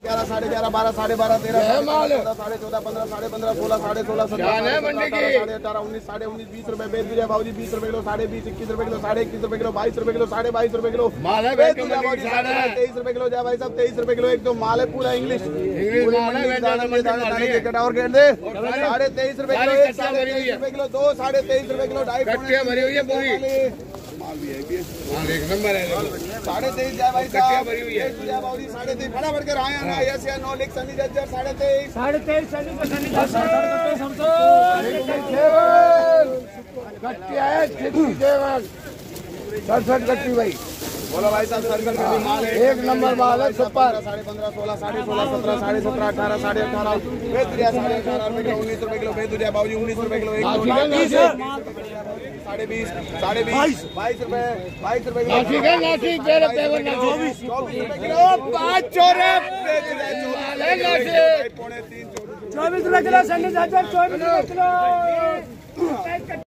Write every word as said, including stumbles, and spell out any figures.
ग्यारह साढ़े ग्यारह बारह साढ़े बारह तेरह चौदह साढ़े चौदह पंद्रह साढ़े पंद्रह सोलह साढ़े सोलह सत्रह साढ़े अठारह उन्नीस साढ़े उन्नीस बीस रुपए बेच दीजिए बाबूजी बीस रुपए किलो साढ़े बीस इक्कीस रुपए किलो साढ़े इक्कीस रुपए किलो बाईस रुपए किलो साढ़े बाईस रुपए किलो तेईस रुपए किलो जय भाई साहब तेईस रुपए किलो एक तो माल है पूरा इंग्लिश और गेट दे साढ़े तेईस रुपए किलो एक साढ़े तेईस रुपए किलो दो साढ़े तेईस रुपए किलो ढाई भरी हुई है पूरी एक नंबर है साढ़े तेईस जय भाई साहब भरी हुई है साढ़े तेईस बड़ा बढ़कर आया ना यस या नो लिख सनी जज्जर साढ़े तेईस साढ़े तेईस सनी को सनी गट्टिया है सड़सठ गट्टी भाई बोलो भाई साहब सर्कल में भी माल है एक नंबर माल है सुपर साढ़े पंद्रह सोलह साढ़े सोलह सत्रह साढ़े सत्रह अठारह साढ़े अठारह बेच दिया साढ़े अठारह रुपए किलो उन्नीस रुपए किलो बेच दिया बाबूजी उन्नीस रुपए किलो साढ़े बीस साढ़े बीस बाईस रुपए बाईस रुपए किलो चौबीस रुपए किलो पाँच चौरे चौबीस रुपए किलो चौबीस रुपए किलो